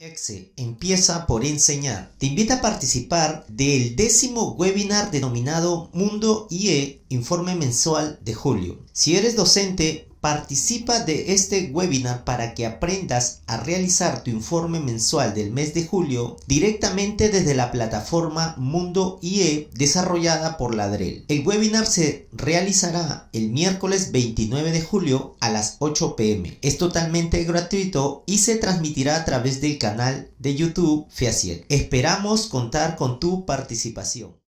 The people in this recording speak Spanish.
EXE empieza por enseñar. Te invita a participar del 10º webinar denominado Mundo IE, Informe Mensual de Julio. Si eres docente, participa de este webinar para que aprendas a realizar tu informe mensual del mes de julio directamente desde la plataforma Mundo IE desarrollada por Ladrel. El webinar se realizará el miércoles 29 de julio a las 8 p.m. Es totalmente gratuito y se transmitirá a través del canal de YouTube FEACIET. Esperamos contar con tu participación.